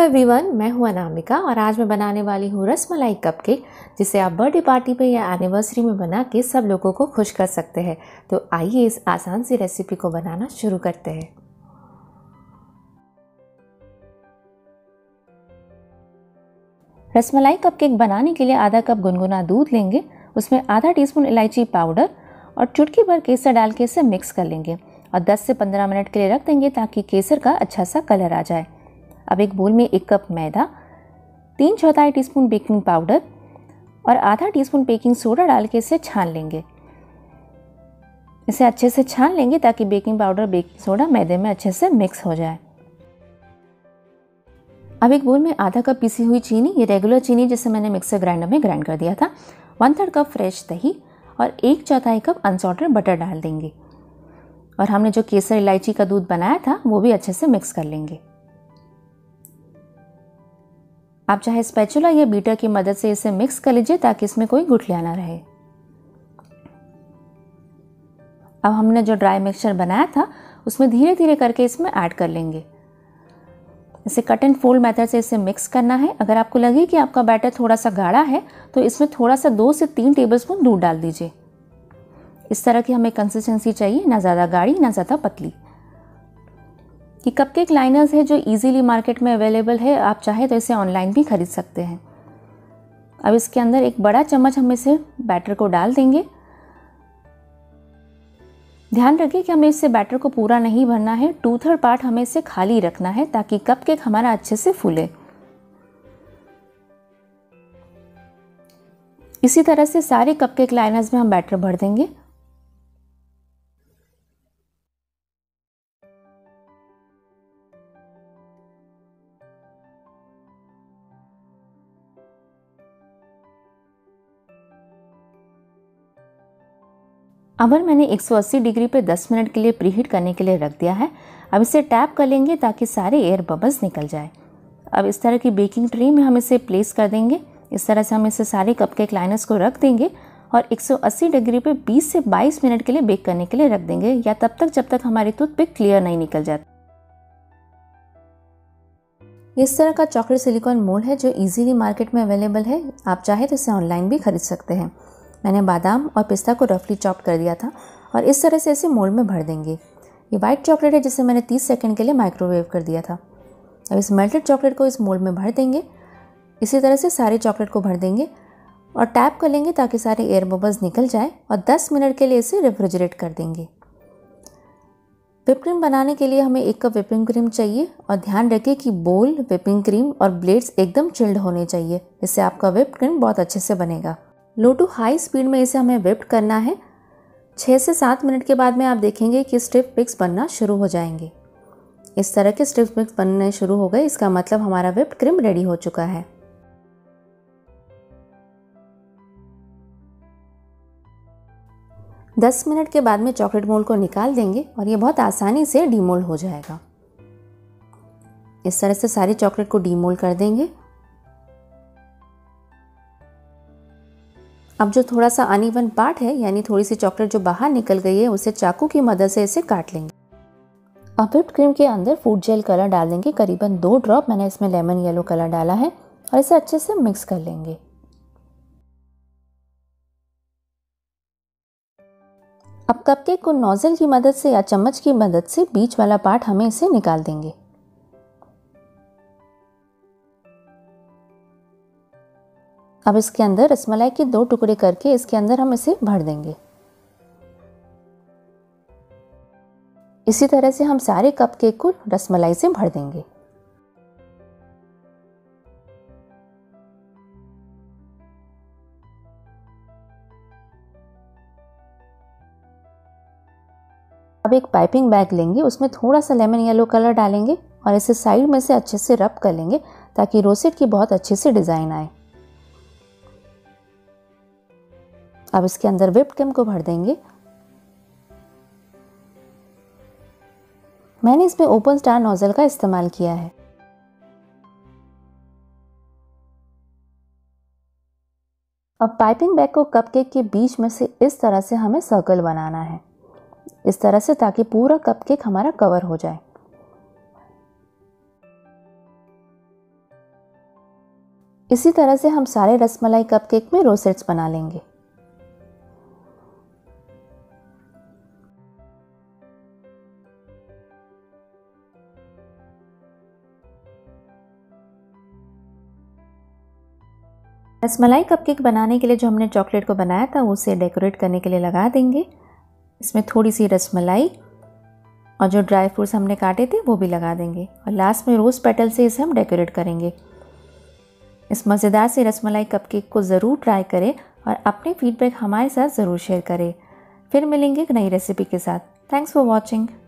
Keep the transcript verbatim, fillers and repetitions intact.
Everyone, मैं हूं अनामिका और आज मैं बनाने वाली हूं रसमलाई कपकेक, जिसे आप बर्थडे पार्टी पे या एनिवर्सरी में बना के सब लोगों को खुश कर सकते हैं। तो आइए इस आसान सी रेसिपी को बनाना शुरू करते हैं। रसमलाई कपकेक बनाने के लिए आधा कप गुनगुना दूध लेंगे, उसमें आधा टीस्पून इलायची पाउडर और चुटकी भर केसर डाल के इसे मिक्स कर लेंगे और दस से पंद्रह मिनट के लिए रख देंगे ताकि केसर का अच्छा सा कलर आ जाए। अब एक बोल में एक कप मैदा, तीन चौथाई टीस्पून बेकिंग पाउडर और आधा टीस्पून बेकिंग सोडा डाल के इसे छान लेंगे। इसे अच्छे से छान लेंगे ताकि बेकिंग पाउडर बेकिंग सोडा मैदे में अच्छे से मिक्स हो जाए। अब एक बोल में आधा कप पिसी हुई चीनी, ये रेगुलर चीनी जिसे मैंने मिक्सर ग्राइंडर में ग्राइंड कर दिया था, वन थर्ड कप फ्रेश दही और एक चौथाई कप अनसॉल्टेड बटर डाल देंगे। और हमने जो केसर इलायची का दूध बनाया था वो भी अच्छे से मिक्स कर लेंगे। आप चाहे स्पैचुला या बीटर की मदद से इसे मिक्स कर लीजिए ताकि इसमें कोई गुठलियां ना रहे। अब हमने जो ड्राई मिक्सचर बनाया था उसमें धीरे धीरे करके इसमें ऐड कर लेंगे। इसे कट एंड फोल्ड मेथड से इसे मिक्स करना है। अगर आपको लगे कि आपका बैटर थोड़ा सा गाढ़ा है तो इसमें थोड़ा सा दो से तीन टेबलस्पून दूध डाल दीजिए। इस तरह की हमें कंसिस्टेंसी चाहिए, ना ज़्यादा गाढ़ी ना ज़्यादा पतली। ये कपकेक लाइनर्स है जो इजीली मार्केट में अवेलेबल है, आप चाहे तो इसे ऑनलाइन भी खरीद सकते हैं। अब इसके अंदर एक बड़ा चम्मच हम इसे बैटर को डाल देंगे। ध्यान रखिए कि हमें इससे बैटर को पूरा नहीं भरना है, टू थर्ड पार्ट हमें इसे खाली रखना है ताकि कपकेक हमारा अच्छे से फूले। इसी तरह से सारे कपकेक लाइनर्स में हम बैटर भर देंगे। अवन मैंने एक सौ अस्सी डिग्री पे दस मिनट के लिए प्रीहीट करने के लिए रख दिया है। अब इसे टैप कर लेंगे ताकि सारे एयर बबल्स निकल जाए। अब इस तरह की बेकिंग ट्रे में हम इसे प्लेस कर देंगे। इस तरह से हम इसे सारे कपकेक लाइनर्स को रख देंगे और एक सौ अस्सी डिग्री पे बीस से बाईस मिनट के लिए बेक करने के लिए रख देंगे, या तब तक जब तक हमारी टूथपिक क्लियर नहीं निकल जाती। इस तरह का चॉकलेट सिलिकॉन मोल्ड है जो इजीली मार्केट में अवेलेबल है, आप चाहे तो इसे ऑनलाइन भी खरीद सकते हैं। मैंने बादाम और पिस्ता को रफली चॉप कर दिया था और इस तरह से इसे मोल्ड में भर देंगे। ये वाइट चॉकलेट है जिसे मैंने तीस सेकंड के लिए माइक्रोवेव कर दिया था। अब इस मेल्टेड चॉकलेट को इस मोल्ड में भर देंगे। इसी तरह से सारे चॉकलेट को भर देंगे और टैप कर लेंगे ताकि सारे एयर बबल्स निकल जाए और दस मिनट के लिए इसे रेफ्रिजरेट कर देंगे। व्हिप क्रीम बनाने के लिए हमें एक कप व्हिपिंग क्रीम चाहिए और ध्यान रखिए कि बोल, व्हिपिंग क्रीम और ब्लेड्स एकदम चिल्ड होने चाहिए, इससे आपका व्हिप क्रीम बहुत अच्छे से बनेगा। लो टू हाई स्पीड में इसे हमें व्हिप करना है। छः से सात मिनट के बाद में आप देखेंगे कि स्टिफ पिक्स बनना शुरू हो जाएंगे। इस तरह के स्टिफ पिक्स बनने शुरू हो गए, इसका मतलब हमारा व्हिप क्रीम रेडी हो चुका है। दस मिनट के बाद में चॉकलेट मोल्ड को निकाल देंगे और ये बहुत आसानी से डीमोल्ड हो जाएगा। इस तरह से सारी चॉकलेट को डीमोल्ड कर देंगे। अब जो थोड़ा सा अनइवन पार्ट है, यानी थोड़ी सी चॉकलेट जो बाहर निकल गई है, उसे चाकू की मदद से इसे काट लेंगे। अब व्हिप्ड क्रीम के अंदर फूड जेल कलर डाल देंगे, करीबन दो ड्रॉप। मैंने इसमें लेमन येलो कलर डाला है और इसे अच्छे से मिक्स कर लेंगे। अब कपकेक को नोजल की मदद से या चम्मच की मदद से बीच वाला पार्ट हमें इसे निकाल देंगे। अब इसके अंदर रसमलाई के दो टुकड़े करके इसके अंदर हम इसे भर देंगे। इसी तरह से हम सारे कपकेक को रसमलाई से भर देंगे। अब एक पाइपिंग बैग लेंगे, उसमें थोड़ा सा लेमन येलो कलर डालेंगे और इसे साइड में से अच्छे से रब कर लेंगे ताकि रोसेट की बहुत अच्छे से डिजाइन आए। अब इसके अंदर व्हिप्ड क्रीम को भर देंगे। मैंने इसमें ओपन स्टार नोजल का इस्तेमाल किया है। अब पाइपिंग बैग को कपकेक के बीच में से इस तरह से हमें सर्कल बनाना है, इस तरह से, ताकि पूरा कपकेक हमारा कवर हो जाए। इसी तरह से हम सारे रसमलाई कपकेक में रोसेट्स बना लेंगे। रसमलाई कपकेक बनाने के लिए जो हमने चॉकलेट को बनाया था उसे डेकोरेट करने के लिए लगा देंगे। इसमें थोड़ी सी रसमलाई और जो ड्राई फ्रूट्स हमने काटे थे वो भी लगा देंगे और लास्ट में रोज़ पेटल से इसे हम डेकोरेट करेंगे। इस मज़ेदार से रसमलाई कपकेक को ज़रूर ट्राई करें और अपने फीडबैक हमारे साथ ज़रूर शेयर करें। फिर मिलेंगे एक नई रेसिपी के साथ। Thanks for watching.